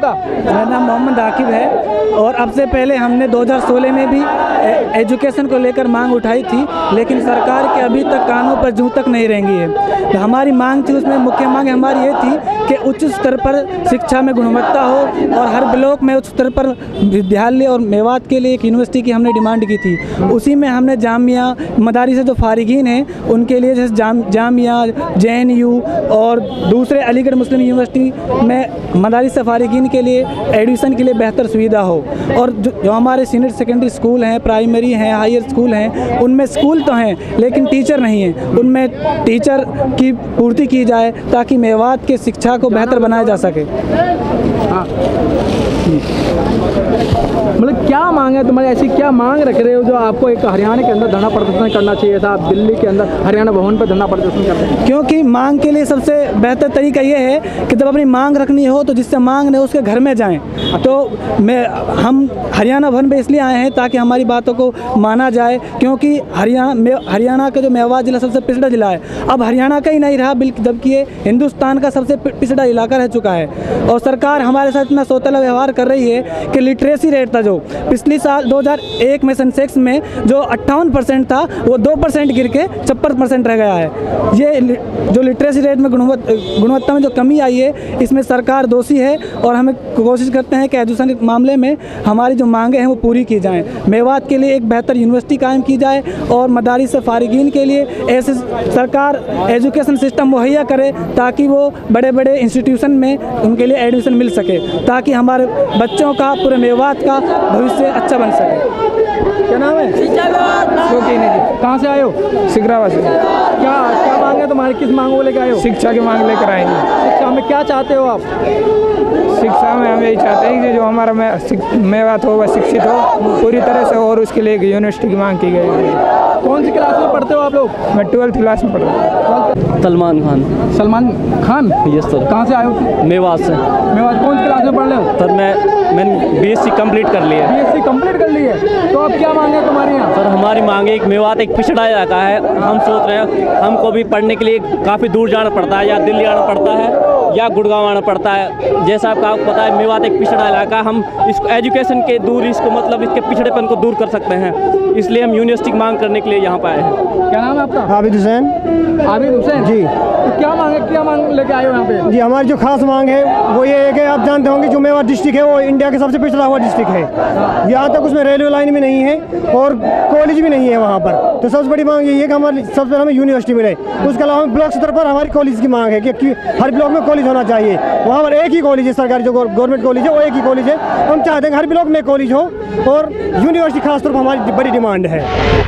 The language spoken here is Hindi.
आपका? मेरा नाम मोहम्मद आकिब है और अब से पहले हमने 2016 में भी एजुकेशन को लेकर मांग उठाई थी, लेकिन सरकार के अभी तक कानों पर जूं तक नहीं रेंगी है। तो हमारी मांग थी, उसमें मुख्य मांग हमारी ये थी कि उच्च स्तर पर शिक्षा में गुणवत्ता हो और हर ब्लॉक में उच्च स्तर पर विद्यालय, और मेवात के लिए एक यूनिवर्सिटी की हमने डिमांड की थी। उसी में हमने जामिया मदारी से जो फारिगीन हैं उनके लिए जैसे जामिया, JNU और दूसरे अलीगढ़ मुस्लिम यूनिवर्सिटी में मदारी से फारिगीन के लिए एडमिशन के लिए बेहतर सुविधा हो, और जो हमारे सीनियर सेकेंडरी स्कूल हैं, प्राइमरी हैं, हायर स्कूल हैं, उनमें स्कूल तो हैं लेकिन टीचर नहीं हैं, उनमें टीचर की पूर्ति की जाए ताकि मेवात के शिक्षा को बेहतर बनाया जा सके। हाँ, मतलब क्या मांग है तुम्हारी? ऐसी क्या मांग रख रहे हो जो आपको एक हरियाणा के अंदर धरना प्रदर्शन करना चाहिए था? आप दिल्ली के अंदर हरियाणा भवन पर धरना प्रदर्शन कर रहे हैं क्योंकि मांग के लिए सबसे बेहतर तरीका ये है कि जब अपनी मांग रखनी हो तो जिससे मांग नहीं उसके घर में जाएं। तो हम हरियाणा भवन पे इसलिए आए हैं ताकि हमारी बातों को माना जाए, क्योंकि हरियाणा का जो मेवात जिला सबसे पिछड़ा जिला है, अब हरियाणा का ही नहीं रहा जबकि ये हिंदुस्तान का सबसे पिछड़ा इलाका रह चुका है। और सरकार हमारे साथ इतना सौतेला व्यवहार कर रही है कि लिटरेसी रेट था जो पिछली साल 2001 में सेंसेक्स में जो 58% था वो 2% गिर के 56% रह गया है। ये जो लिटरेसी रेट में गुणवत्ता में जो कमी आई है इसमें सरकार दोषी है, और हमें कोशिश करते हैं कि एजुकेशन के मामले में हमारी जो मांगे हैं वो पूरी की जाएं। मेवात के लिए एक बेहतर यूनिवर्सिटी कायम की जाए और मदारिस से फारिगीन के लिए ऐसे सरकार एजुकेशन सिस्टम मुहैया करे ताकि वो बड़े बड़े इंस्टीट्यूशन में उनके लिए एडमिशन मिल सके, ताकि हमारे बच्चों का, पूरे मेवात का भविष्य अच्छा बन सके। क्या नाम है? कहाँ से आए हो? सिगरावा से। क्या क्या मांग है तुम्हारी? किस मांग को लेकर आए हो? शिक्षा की मांग लेकर आएंगे। शिक्षा में क्या चाहते हो आप? शिक्षा में हम यही चाहते हैं कि जो हमारा मेवात हो वह शिक्षित हो पूरी तरह से, और उसके लिए एक यूनिवर्सिटी की मांग की गई है। कौन सी क्लास में पढ़ते हो आप लोग? मैं 12th क्लास में पढ़ रहा हूँ। सलमान खान। सलमान खान? Yes sir. कहाँ से आए हो? मेवात से। मेवात कौन सी क्लास में पढ़ रहे हो? सर मैंने BSc कंप्लीट कर लिया है। BSc कंप्लीट कर ली है, तो अब क्या मांग है तुम्हारी यहाँ? सर हमारी मांग है, एक मेवात एक पिछड़ा इलाका है, हम सोच रहे हैं हमको भी पढ़ने के लिए काफ़ी दूर जाना पड़ता है, या दिल्ली आना पड़ता है या गुड़गांव आना पड़ता है। जैसा आपको पता है मेवात एक पिछड़ा इलाका, हम इसको एजुकेशन के दूर इसको मतलब इसके पिछड़ेपन को दूर कर सकते हैं, इसलिए हम यूनिवर्सिटी की मांग करने के लिए यहाँ पर आए हैं। क्या नाम है आपका? आबिद हुसैन। आबिद हुसैन जी, तो क्या मांग है, क्या मांग लेके आए हो यहाँ पे? जी हमारी जो खास मांग है वो ये है कि आप जानते होंगे जो मेवात डिस्ट्रिक्ट है वो इंडिया के सबसे पिछड़ा हुआ डिस्ट्रिक्ट है। यहाँ तक उसमें रेलवे लाइन भी नहीं है और कॉलेज भी नहीं है वहाँ पर। तो सबसे बड़ी मांग यही है कि हमारी सबसे पहले हमें यूनिवर्सिटी मिले। उसके अलावा ब्लॉक स्तर पर हमारी कॉलेज की मांग है कि हर ब्लॉक में कॉलेज होना चाहिए। वहाँ पर एक ही कॉलेज है, सरकारी जो गवर्नमेंट कॉलेज है वो एक ही कॉलेज है। हम चाहते हैं हर ब्लॉक में कॉलेज हो, और यूनिवर्सिटी खासतौर पर हमारी बड़ी डिमांड है।